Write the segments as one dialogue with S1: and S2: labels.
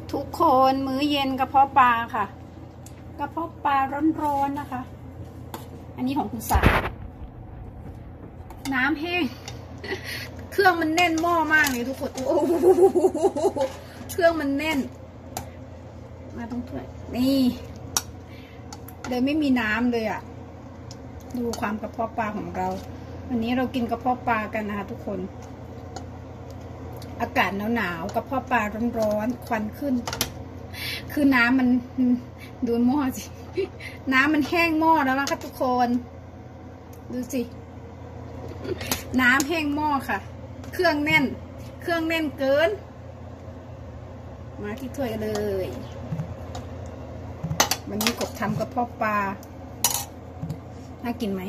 S1: ทุกคนมื้อเย็นกระเพาะปลาค่ะกระเพาะปลาร้อนๆนะคะ อันนี้ของคุณสาน้ำแห้งเครื่องมันแน่นหม้อมากเลยทุกคนโอ้โหเครื่องมันแน่นมาตรงถ้วยนี่เลยไม่มีน้ำเลยอ่ะดูความกระเพาะปลาของเราวันนี้เรากินกระเพาะปลากันนะคะทุกคนอากาศหนาวๆกระเพาะปลาร้อนๆควันขึ้นคือน้ำมันดูหม้อสิน้ำมันแห้งหม้อแล้วนะคะทุกคนดูสิน้ำแห้งหม้อค่ะเครื่องแน่นเกินมาที่ถ้วยเลยวันนี้กบทำกระเพาะปลาน่ากินไหม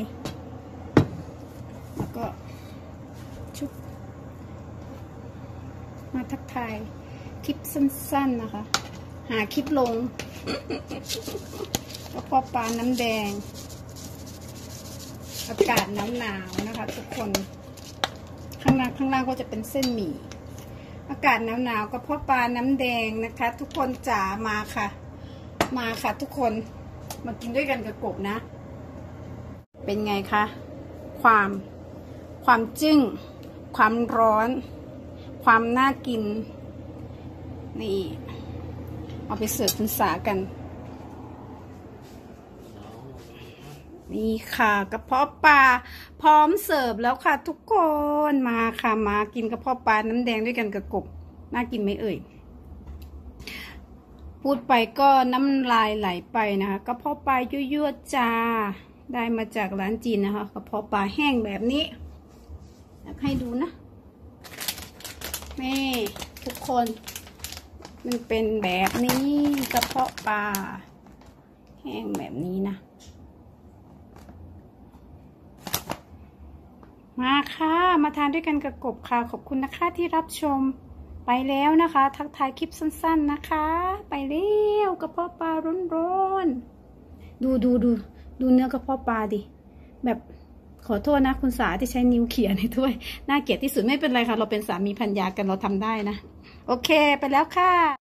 S1: แล้วก็ชุบมาทักทายคลิปสั้นๆนะคะหาคลิปลงกระเพาะปลาน้ำแดงอากาศหนาวนะคะทุกคนข้างล่างก็จะเป็นเส้นหมี่อากาศหนาวกระเพาะปลาน้ำแดงนะคะทุกคนจ๋ามาค่ะทุกคนมากินด้วยกันกับกบนะเป็นไงคะความจึ้งความร้อนความน่ากินนี่เอาไปเสิร์ฟคุณสากันนี่ค่ะกระเพาะปลาพร้อมเสิร์ฟแล้วค่ะทุกคนมาค่ะมากินกระเพาะปลาน้ำแดงด้วยกันกับกบน่ากินไหมเอ่ยพูดไปก็น้ำลายไหลไปนะคะกระเพาะปลายั่วๆจ้าได้มาจากร้านจีนนะคะกระเพาะปลาแห้งแบบนี้อยากให้ดูนะนี่ทุกคนมันเป็นแบบนี้กระเพาะปลาแห้งแบบนี้นะมาค่ะมาทานด้วยกันกับกบค่ะขอบคุณนะคะที่รับชมไปแล้วนะคะทักทายคลิปสั้นๆนะคะไปแล้วกระเพาะปลาร้อนๆดูเนื้อกระเพาะปลาดิแบบขอโทษนะคุณสาที่ใช้นิ้วเขี่ยในถ้วยน่าเกลียดที่สุดไม่เป็นไรค่ะเราเป็นสามีภรรยากันเราทำได้นะโอเคไปแล้วค่ะ